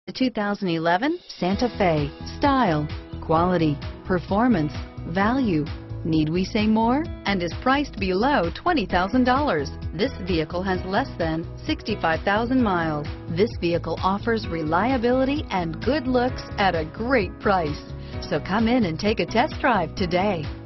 The 2011 Santa Fe. Style, quality, performance, value. Need we say more? And is priced below $20,000. This vehicle has less than 65,000 miles. This vehicle offers reliability and good looks at a great price. So come in and take a test drive today.